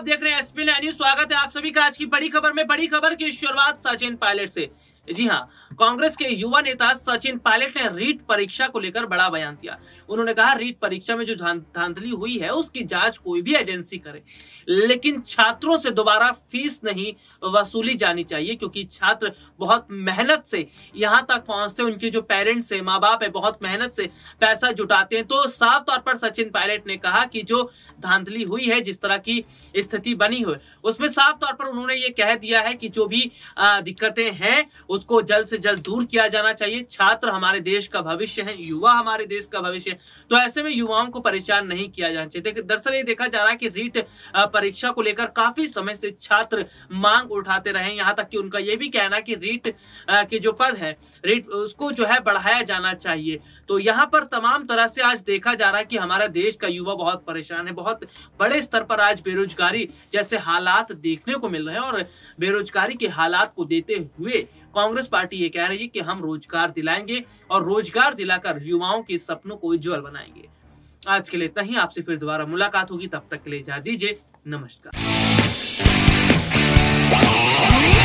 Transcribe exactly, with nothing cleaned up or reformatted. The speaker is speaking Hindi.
देख रहे हैं एसपी न्यूज। स्वागत है आप सभी का आज की बड़ी खबर में। बड़ी खबर की शुरुआत सचिन पायलट से। जी हां, कांग्रेस के युवा नेता सचिन पायलट ने रीट परीक्षा को लेकर बड़ा बयान दिया। उन्होंने कहा रीट परीक्षा में जो धांधली हुई है उसकी जांच कोई भी एजेंसी करे, लेकिन छात्रों से दोबारा फीस नहीं वसूली जानी चाहिए, क्योंकि छात्र बहुत मेहनत से यहाँ तक पहुंचते हैं। उनके जो पेरेंट्स है, माँ बाप है, बहुत मेहनत से पैसा जुटाते हैं। तो साफ तौर पर सचिन पायलट ने कहा कि जो धांधली हुई है, जिस तरह की स्थिति बनी हुई, उसमें साफ तौर पर उन्होंने ये कह दिया है कि जो भी दिक्कतें हैं उसको जल्द से जल्द दूर किया जाना चाहिए। छात्र हमारे देश का भविष्य है, युवा हमारे देश का भविष्य है, तो ऐसे में युवाओं को परेशान नहीं किया जाना चाहिए। दरअसल ये देखा जा रहा है कि रीट परीक्षा को लेकर काफी समय से छात्र मांग उठाते रहे, यहाँ तक कि उनका ये भी कहना कि रीट के जो पद है, रीट उसको जो है बढ़ाया जाना चाहिए। तो यहाँ पर तमाम तरह से आज देखा जा रहा है कि हमारा देश का युवा बहुत परेशान है। बहुत बड़े स्तर पर आज बेरोजगारी जैसे हालात देखने को मिल रहे हैं, और बेरोजगारी के हालात को देते हुए कांग्रेस पार्टी ये कह रही है कि हम रोजगार दिलाएंगे और रोजगार दिलाकर युवाओं के सपनों को उज्जवल बनाएंगे। आज के लिए इतना ही। आपसे फिर दोबारा मुलाकात होगी, तब तक के लिए इजाजत दीजिए। नमस्कार।